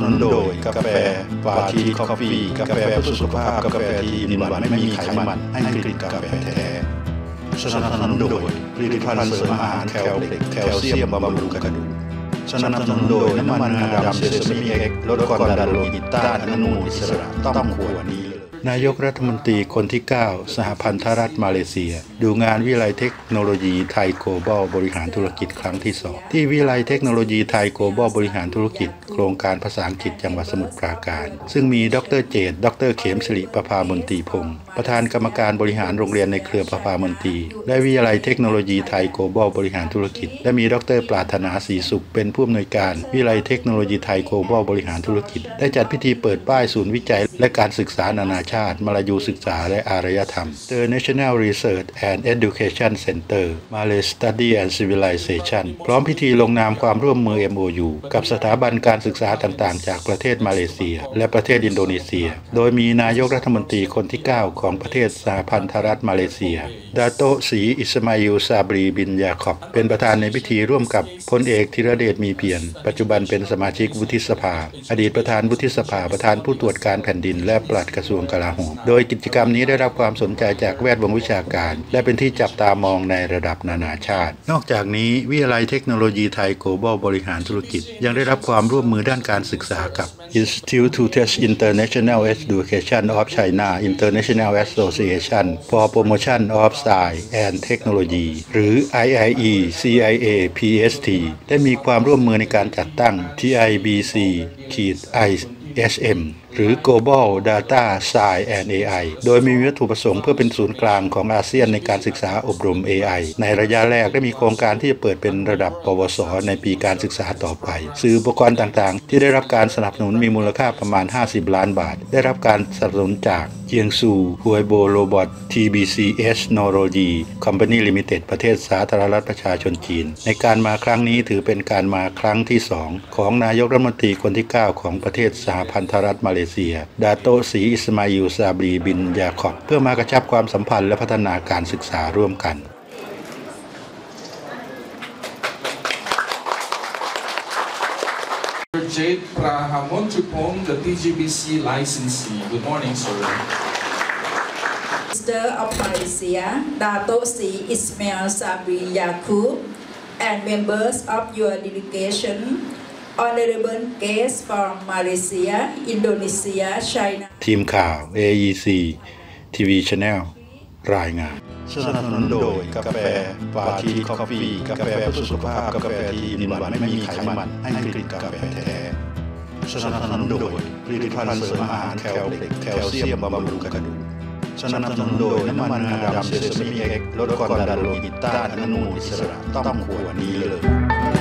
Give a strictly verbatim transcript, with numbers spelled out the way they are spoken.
นุนโดยกาแฟปาทีคอฟฟี่กาแฟเพื่อสุขภาพกาแฟที่มีหวานไม่มีไขมันให้กลิ่นกาแฟแท้สนับสนุนโดยผลิตภัณฑ์เสริมอาหารแคลเล็กแคลเซียมบำรุงกระดูกสนับสนุนโดยน้ำมันงาดำเซซามิเอ็กซ์ลดความดันโลหิตต้านอนุมูลอิสระต้องขวดนี้นายกรัฐมนตรีคนที่เก้าสหพันธรัฐมาเลเซียดูงานวิทยาลัยเทคโนโลยีไทยโกลบอลบริหารธุรกิจครั้งที่สองที่วิทยาลัยเทคโนโลยีไทยโกลบอลบริหารธุรกิจโครงการภาษาอังกฤษจังหวัดสมุทรปราการซึ่งมีดรเจตดรเขมศิริประภามนตรีพงศ์ประธานกรรมการบริหารโรงเรียนในเครือประภามนตรีและวิทยาลัยเทคโนโลยีไทยโกลบอลบริหารธุรกิจและมีดรปรารถนาศรีสุขเป็นผู้อำนวยการวิทยาลัยเทคโนโลยีไทยโกลบอลบริหารธุรกิจได้จัดพิธีเปิดป้ายศูนย์วิจัยและการศึกษานานาชาติมลายูศึกษาและอารยธรรม The National Research and Education Center Malay Study and Civilization พร้อมพิธีลงนามความร่วมมือ เอ็ม โอ ยู กับสถาบันการศึกษาต่างๆจากประเทศมาเลเซียและประเทศอินโดนีเซียโดยมีนายกรัฐมนตรีคนที่เก้าของประเทศสหพันธรัฐมาเลเซียดาโตศรีอิสมาอิลซาบรีบินยาคอบเป็นประธานในพิธีร่วมกับพลเอกธีรเดชมีเพียรปัจจุบันเป็นสมาชิกวุฒิสภาอดีตประธานวุฒิสภาประธานผู้ตรวจการแผ่นดินและปลัดกระทรวงกลาโหมโดยกิจกรรมนี้ได้รับความสนใจจากแวดวงวิชาการและเป็นที่จับตามองในระดับนานาชาตินอกจากนี้วิทยาลัยเทคโนโลยีไทยโกลบอลบริหารธุรกิจยังได้รับความร่วมมือด้านการศึกษากับ Institute to Test International Education of China International Association for Promotion of Science and Technology หรือ ไอ ไอ อี ซี ไอ เอ พี เอส ที ได้มีความร่วมมือในการจัดตั้ง ที ไอ บี ซี ไอ เอส เอ็ม หรือ Global Data Science and เอ ไอ โดยมีวัตถุประสงค์เพื่อเป็นศูนย์กลางของอาเซียนในการศึกษาอบรม เอ ไอ ในระยะแรกได้มีโครงการที่จะเปิดเป็นระดับปวสในปีการศึกษาต่อไปสื่ออุปกรณ์ต่างๆที่ได้รับการสนับสนุนมีมูลค่าประมาณห้าสิบล้านบาทได้รับการสนับสนุนจากเจียงซูฮวยโบโรบอท ที บี ซี เอส Technology Company Limited ประเทศสาธารณรัฐประชาชนจีนในการมาครั้งนี้ถือเป็นการมาครั้งที่สองของนายกรัฐมนตรีคนที่เก้าของประเทศสหพันธรัฐมาเลเซียดาโตศรีอิสมาอิลซาบรีบินยาคอบเพื่อมากระชับความสัมพันธ์และพัฒนาการศึกษาร่วมกัน Jade Prahamonchupong, the ที จี บี ซี licensee. Good morning, sir. Minister of Malaysia, Dato Sri Ismail Sabri Yaakob, and members of your delegation, honorable guests from Malaysia, Indonesia, China. ทีมข่าว เอ อี ซี ที วี Channel รายงานสนับสนุนโดยกาแฟปาทีคอฟฟี่กาแฟเพื่อสุขภาพกาแฟที่มีหวานไม่มีไขมันให้กลิ่นกาแฟแท้สนับสนุนโดยผลิตภัณฑ์เสริมอาหารแคลเล็กแคลเซียมบำรุงกระดูกสนับสนุนโดยน้ำมันงาดำเซซามิเอ็กซ์ลดความดันโลหิตต้านอนุมูลอิสระต้องขวดนี้เลย